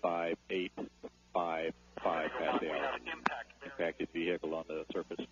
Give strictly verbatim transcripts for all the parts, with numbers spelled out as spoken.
five eight five five past the hour. Impacted vehicle on the surface.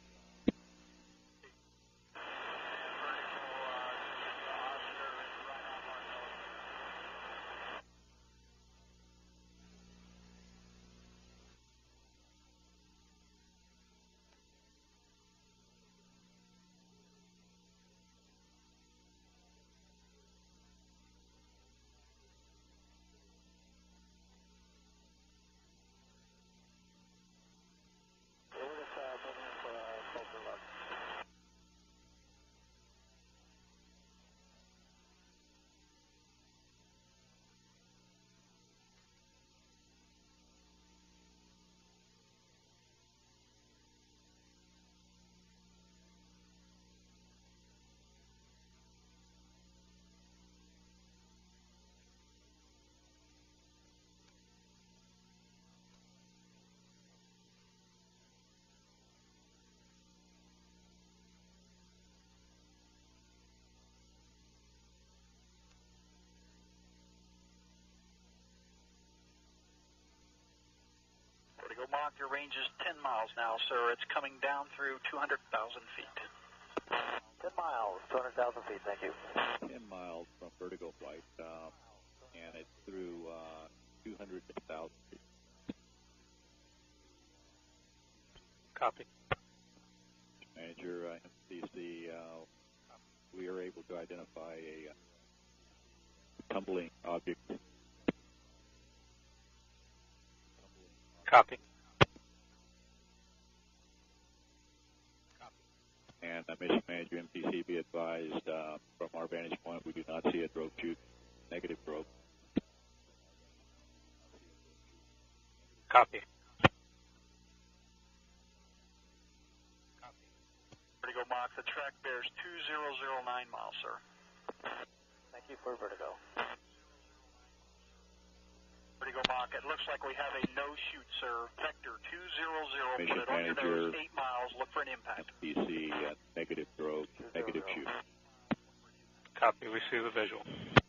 Mach, your range is ten miles now, sir. It's coming down through two hundred thousand feet. ten miles, two hundred thousand feet, thank you. ten miles from vertical flight, um, and it's through uh, two hundred thousand feet. Copy. Manager, uh, M C C, uh, we are able to identify a uh, tumbling object. Copy. And uh, Mission Manager, M T C, be advised, uh, from our vantage point, we do not see a drogue chute, negative drogue. Copy. Copy. Vertigo Mach, the track bears two thousand nine miles, sir. Thank you for Vertigo. Vertigo Mach, it looks like we have a no-shoot, sir. Vector two hundred, Mission put it on your Manager, nose, eight miles, look for an impact. M T C, uh, negative drogue, negative chute. Copy, we see the visual.